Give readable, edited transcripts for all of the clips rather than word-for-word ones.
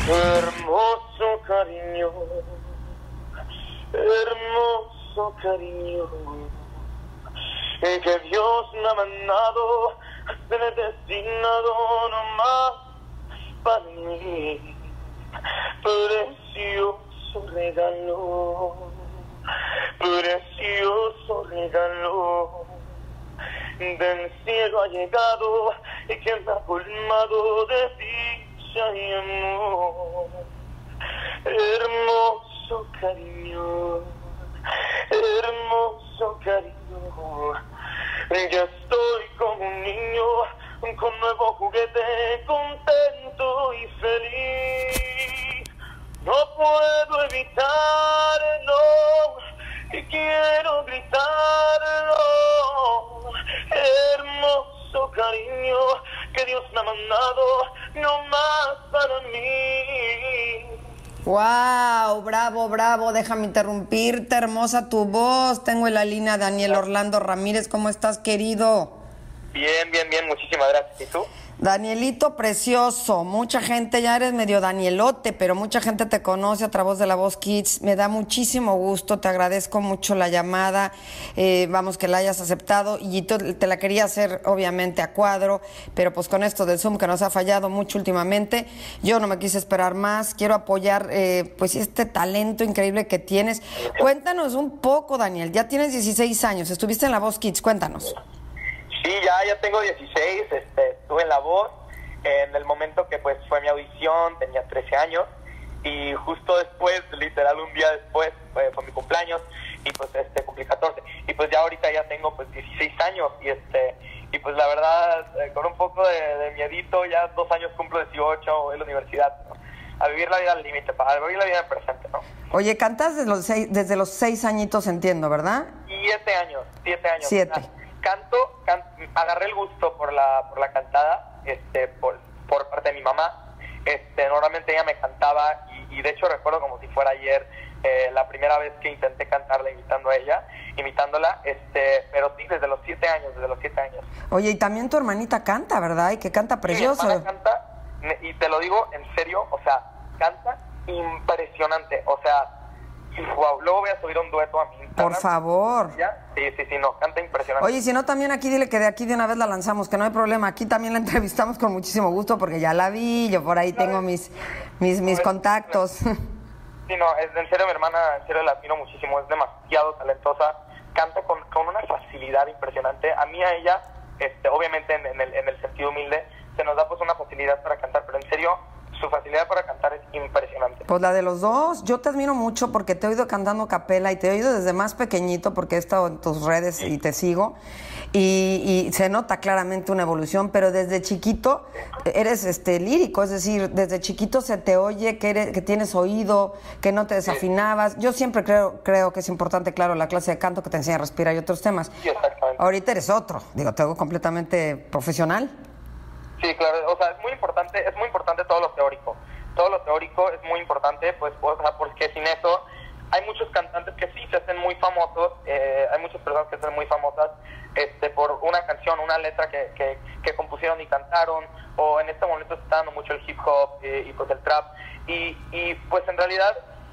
Hermoso cariño, hermoso cariño, que Dios me ha mandado a ser destinado nomás para mí. Precioso regalo, precioso regalo, del cielo ha llegado y que me ha colmado de dicha y amor. Hermoso cariño, hermoso cariño, ya estoy como un niño con nuevo juguete, contento y feliz. No puedo evitarlo y quiero gritarlo. Hermoso cariño que Dios me ha mandado, no más para mí. ¡Wow! Bravo, bravo. Déjame interrumpirte. Hermosa tu voz. Tengo en la línea a Daniel Orlando Ramírez. ¿Cómo estás, querido? Bien, bien, bien. Muchísimas gracias. ¿Y tú? Danielito precioso, mucha gente, ya eres medio Danielote, pero mucha gente te conoce a través de La Voz Kids. Me da muchísimo gusto, te agradezco mucho la llamada, vamos, que la hayas aceptado, y te la quería hacer obviamente a cuadro, pero pues con esto del Zoom que nos ha fallado mucho últimamente, yo no me quise esperar más, quiero apoyar pues este talento increíble que tienes. Cuéntanos un poco, Daniel, ya tienes 16 años, estuviste en La Voz Kids, cuéntanos. Sí, ya tengo 16, estuve en La Voz, en el momento que pues fue mi audición, tenía 13 años, y justo después, literal un día después, fue mi cumpleaños, y pues cumplí 14, y pues ya ahorita ya tengo pues 16 años, y pues la verdad, con un poco de miedito, ya 2 años cumplo 18, voy a la universidad, ¿no? A vivir la vida al límite, a vivir la vida en presente, ¿no? Oye, cantas desde los 6 añitos, entiendo, ¿verdad? 7 años. 7. Canto, agarré el gusto por la cantada, por parte de mi mamá. Normalmente ella me cantaba y de hecho recuerdo como si fuera ayer la primera vez que intenté cantarla imitándola, pero sí, desde los 7 años. Oye, y también tu hermanita canta, ¿verdad? Y que canta precioso. Sí, mi hermana canta, y te lo digo en serio, o sea, canta impresionante, o sea, wow, luego voy a subir un dueto a mi Instagram. Por favor. ¿Ya? Sí, no, canta impresionante. Oye, si no, también aquí dile que de aquí de una vez la lanzamos, que no hay problema. Aquí también la entrevistamos con muchísimo gusto porque ya la vi, yo por ahí tengo mis contactos. Sí, no, en serio mi hermana, en serio la admiro muchísimo, es demasiado talentosa, canta con una facilidad impresionante. A mí, a ella, obviamente en el sentido humilde, se nos da pues una facilidad para cantar, pero en serio, su facilidad para cantar es impresionante. Pues la de los dos, yo te admiro mucho porque te he oído cantando a capela y te he oído desde más pequeñito porque he estado en tus redes y te sigo y se nota claramente una evolución, pero desde chiquito eres lírico, es decir, desde chiquito se te oye que tienes oído, que no te desafinabas. Yo siempre creo que es importante, claro, la clase de canto que te enseña a respirar y otros temas. Sí, exactamente. Ahorita eres otro, te hago completamente profesional. Sí, claro, o sea, es muy importante todo lo teórico. Todo lo teórico es muy importante, pues, o sea, porque sin eso hay muchos cantantes que sí se hacen muy famosos, hay muchas personas que se hacen muy famosas por una canción, una letra que compusieron y cantaron, o en este momento se está dando mucho el hip hop y pues el trap, y pues en realidad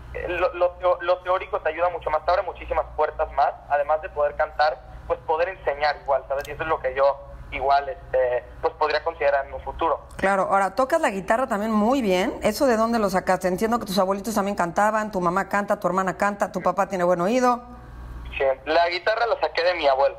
lo teórico te ayuda mucho más, te abre muchísimas puertas más, además de poder cantar, pues poder enseñar igual, ¿sabes? Y eso es lo que yo igual pues podría considerar en un futuro. Claro, ahora tocas la guitarra también muy bien. ¿Eso de dónde lo sacaste? Entiendo que tus abuelitos también cantaban, tu mamá canta, tu hermana canta, tu papá tiene buen oído. Sí, la guitarra la saqué de mi abuelo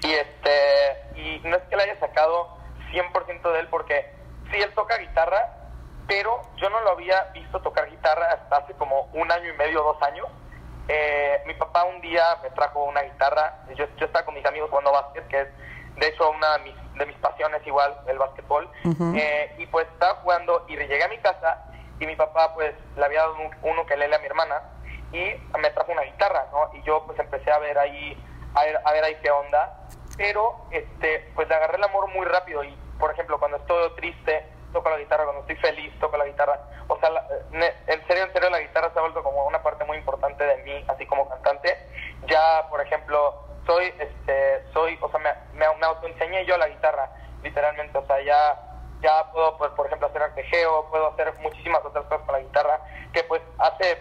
y no es que la haya sacado 100% de él, porque sí, él toca guitarra, pero yo no lo había visto tocar guitarra hasta hace como 1 año y medio, 2 años. Mi papá un día me trajo una guitarra, yo estaba con mis amigos jugando básquet, que es de hecho una de mis pasiones igual, el básquetbol, y pues estaba jugando y llegué a mi casa y mi papá pues le había dado un ukelele a mi hermana y me trajo una guitarra, ¿no? Y yo pues empecé a ver ahí qué onda, pero pues le agarré el amor muy rápido y por ejemplo cuando estoy triste toco la guitarra, cuando estoy feliz toco la guitarra, o sea, en serio la guitarra se ha vuelto como una parte muy importante de mí, así como cantante. Ya por ejemplo soy, o sea, me autoenseñé yo la guitarra, literalmente, o sea, ya puedo, pues, por ejemplo, hacer arpegio, puedo hacer muchísimas otras cosas con la guitarra que pues hace,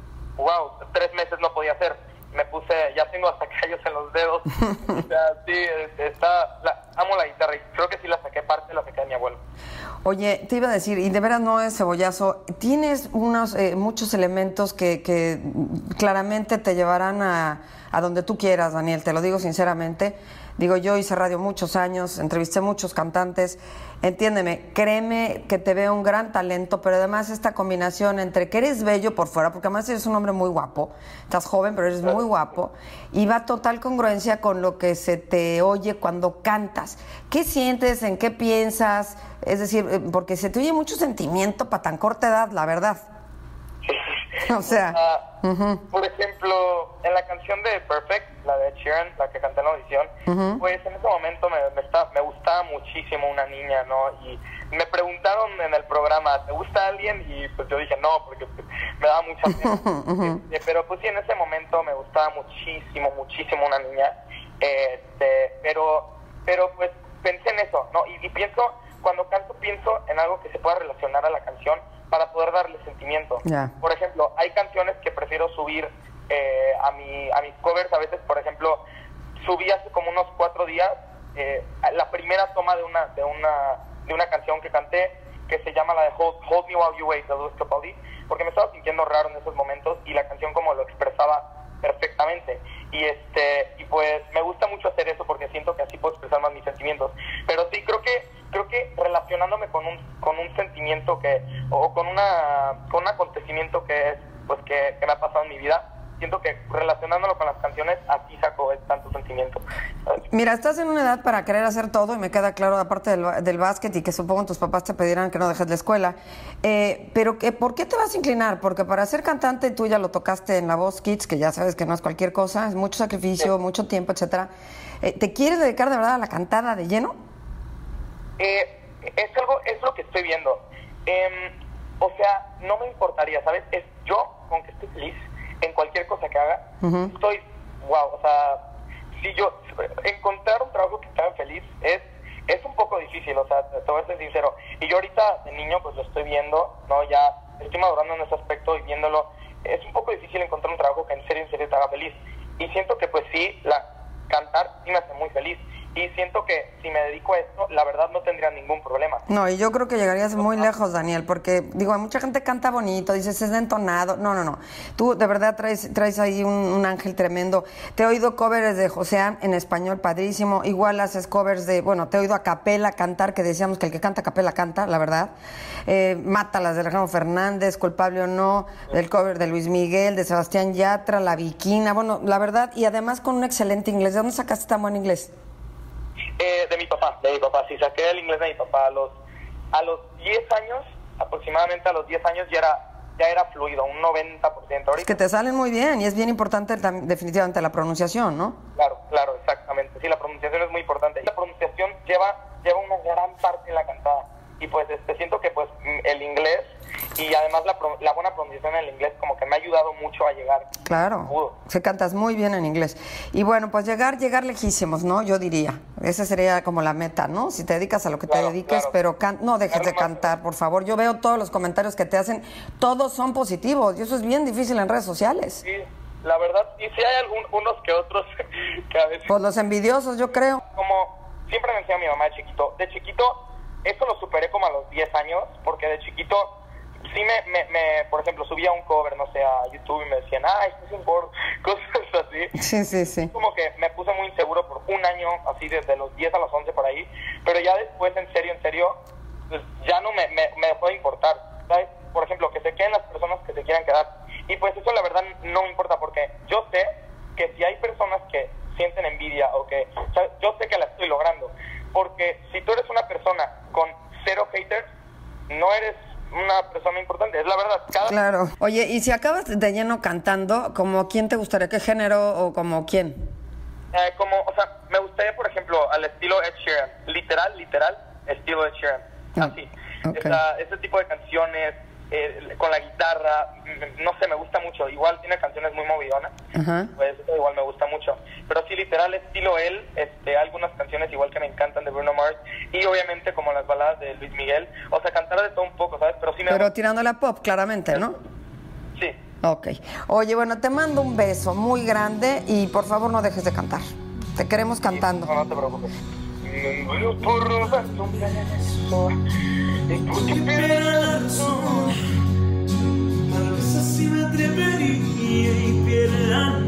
3 meses no podía hacer. Ya tengo hasta callos en los dedos. O sea, sí, amo la guitarra y creo que sí la saqué de mi abuelo. Oye, te iba a decir, y de veras no es cebollazo, tienes muchos elementos que claramente te llevarán a donde tú quieras, Daniel, te lo digo sinceramente. Digo, yo hice radio muchos años, entrevisté muchos cantantes. Entiéndeme, créeme que te veo un gran talento, pero además esta combinación entre que eres bello por fuera, porque además eres un hombre muy guapo, estás joven, pero eres muy guapo, y va total congruencia con lo que se te oye cuando cantas. ¿Qué sientes? ¿En qué piensas? Es decir, porque se te oye mucho sentimiento para tan corta edad, la verdad. O sea... Por ejemplo, en la canción de Perfect, la de Ed Sheeran, la que canté en la audición, pues en ese momento me gustaba muchísimo una niña, ¿no? Y me preguntaron en el programa, ¿te gusta alguien? Y pues yo dije no, porque me daba mucha pena. Pero pues sí, en ese momento me gustaba muchísimo una niña. Pero pues pensé en eso, ¿no? Y cuando canto pienso en algo que se pueda relacionar a la canción para poder darle sentimiento. Yeah. Por ejemplo, hay canciones que prefiero subir a mis covers. A veces, por ejemplo, subí hace como unos 4 días la primera toma de una canción que canté, que se llama la de Hold Me While You Wait, de Louis Capaldi, porque me estaba sintiendo raro en esos momentos y la canción como lo expresaba perfectamente. Y pues me gusta mucho hacer eso porque siento que así puedo expresar más mis sentimientos. Pero sí, creo que relacionándome con un sentimiento o con un acontecimiento que me ha pasado en mi vida, siento que relacionándolo con las canciones, así saco tanto sentimiento. Mira, estás en una edad para querer hacer todo y me queda claro, aparte del básquet y que supongo tus papás te pedirán que no dejes la escuela, pero ¿por qué te vas a inclinar? Porque para ser cantante, tú ya lo tocaste en La Voz Kids, que ya sabes que no es cualquier cosa, es mucho sacrificio, mucho tiempo, etcétera. ¿Te quieres dedicar de verdad a la cantada de lleno? Es lo que estoy viendo. O sea, no me importaría, ¿sabes? Yo, con que esté feliz en cualquier cosa que haga, estoy, o sea, si yo encontrar un trabajo que te haga feliz es un poco difícil, o sea, te voy a ser sincero. Y yo ahorita de niño pues lo estoy viendo, ¿no? Ya estoy madurando en ese aspecto y viéndolo. Es un poco difícil encontrar un trabajo que en serio te haga feliz. Y siento que pues sí, cantar sí me hace muy feliz. Y siento que si me dedico a esto, la verdad no tendría ningún problema. No, y yo creo que llegarías muy lejos, Daniel, porque, digo, mucha gente canta bonito, dices, es entonado. No. Tú, de verdad, traes ahí un ángel tremendo. Te he oído covers de Josean en español, padrísimo. Igual haces covers te he oído a capela cantar, que decíamos que el que canta a capela canta, la verdad. Mátalas, de Alejandro Fernández, Culpable o No, del cover de Luis Miguel, de Sebastián Yatra, La Viquina. Bueno, la verdad, y además con un excelente inglés. ¿De dónde sacaste tan buen inglés? De mi papá, sí, saqué el inglés de mi papá. A los 10 años, aproximadamente a los 10 años ya era fluido, un 90%. Ahorita. Es que te salen muy bien y es bien importante definitivamente la pronunciación, ¿no? Claro, exactamente. Sí, la pronunciación es muy importante. La pronunciación lleva una gran parte en la cantada. Y pues siento que pues el inglés y además la buena pronunciación en el inglés como que me ha ayudado mucho a llegar. Claro, se cantas muy bien en inglés. Y bueno, pues llegar lejísimos, ¿no? Yo diría, esa sería como la meta, ¿no? Si te dedicas a lo que te dediques, pero no dejes de cantar, por favor. Yo veo todos los comentarios que te hacen, todos son positivos y eso es bien difícil en redes sociales. Sí, la verdad, y sí hay unos que otros que a veces... Pues los envidiosos, yo creo. Como siempre me decía mi mamá de chiquito, eso lo superé como a los 10 años, porque de chiquito sí por ejemplo, subía un cover, no sé, a YouTube y me decían, esto es un por cosas así. Sí. Como que me puse muy inseguro por un año, así desde los 10 a los 11 por ahí, pero ya después, en serio, pues ya no me dejó de importar, ¿sabes? Por ejemplo, que se queden las personas que se quieran quedar. Y pues eso la verdad no me importa, porque yo sé que si hay personas que sienten envidia o que, ¿sabes? Yo sé que la estoy logrando. Porque si tú eres una persona con 0 haters, no eres una persona importante, es la verdad. Claro. Oye, y si acabas de lleno cantando, ¿como quién te gustaría? ¿Qué género o como quién? Me gustaría, por ejemplo, al estilo Ed Sheeran. Literal, estilo Ed Sheeran. Así. Okay. Ese tipo de canciones, con la guitarra, no sé, me gusta mucho. Igual tiene canciones muy movidonas, pues eso igual me gusta mucho. Pero sí, literal, estilo él, algunas canciones igual que me encantan de Bruno Mars. y obviamente como las baladas de Luis Miguel, o sea, cantar de todo un poco, ¿sabes? Pero sí me... Pero tirando la pop, claramente, ¿no? Sí. Ok. Oye, bueno, te mando un beso muy grande y por favor no dejes de cantar. Te queremos cantando. No, no te preocupes. Me muero por darte un beso y porque pierdas razón. Tal vez así me atrevería y pierda